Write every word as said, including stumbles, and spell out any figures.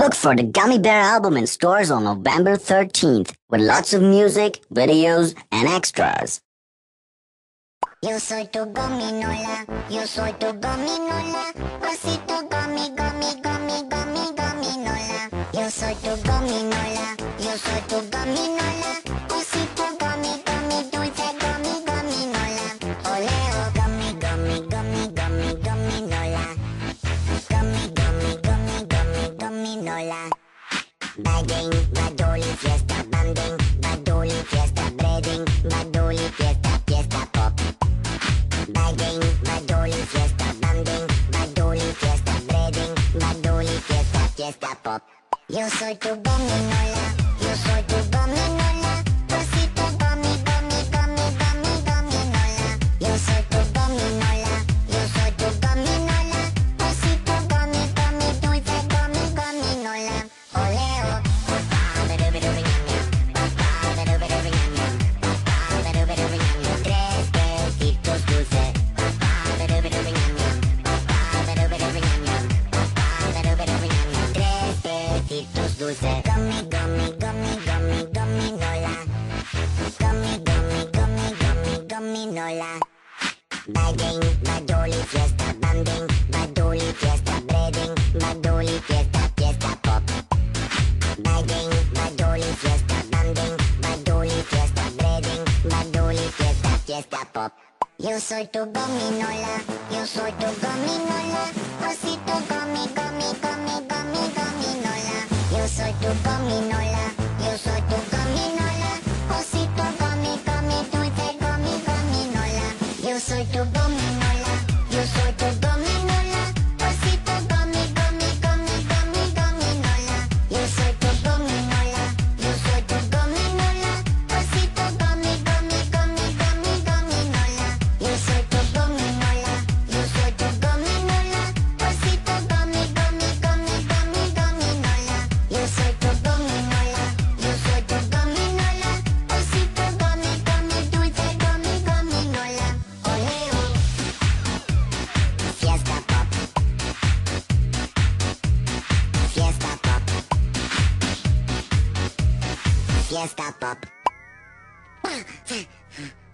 Look for the Gummy Bear album in stores on November thirteenth with lots of music, videos, and extras. Yo soy tu gominola, yo soy tu gominola, osito gomi, gomi, gomi, gomi, gominola. Yo soy tu gominola, yo soy tu gominola, osito gomi, gomi, dulce gomi, gominola. Oleo gomi, gomi, gomi, gomi, gominola. Gomi, gomi, gomi, gomi, gominola. Bagging, badoli, fiesta, banding, badoli, fiesta, breading, badoli, fiesta, fiesta, pop. Bagging, badoli, fiesta, banding, badoli, fiesta, breading, badoli, fiesta, fiesta, pop. Yo soy tu gominola, yo soy tu gominola, osito gomi, gomi, gomi, gomi, gominola. Yo soy tu gominola, yo soy tu gominola, osito gomi, gomi, dulce gomi, gominola. Oleo, papá, beruberubeñam, papá, beruberubeñam, papá, beruberubeñam, tres besitos dulces, papá, beruberubeñam, papá, beruberubeñam, papá, beruberubeñam, tres besitos dulces. Gummy, gummy, gummy, gummy, gominola. Gummy, gummy, gummy, gummy, gominola. Bagging, badoli, fiesta, banding, badoli, fiesta, breading, badoli, fiesta, fiesta, pop. Bagging, badoli, fiesta, banding, badoli, fiesta, breading, badoli, fiesta, fiesta, pop. Yo soy tu gominola, yo soy tu gominola, osito gomi, gomi, gomi, gomi, gominola. Yo soy tu gominola, yo soy tu gominola, osito gomi, gomi, dulce gomi, gominola. Yo soy tu gominola, yo soy tu gominola, osito gomi, gomi, gomi, gomi, gominola. Yo soy tu gominola, yo soy tu gominola, osito gomi, gomi, gomi, gomi, gominola. Yo soy tu gominola, yo soy tu gominola, osito gomi, gomi, gomi, gomi, gominola. Yo soy tu gominola, yo soy tu gominola, osito gomi, gomi, dulce gomi, gominola. Oleo, fiesta pop, fiesta pop, fiesta pop.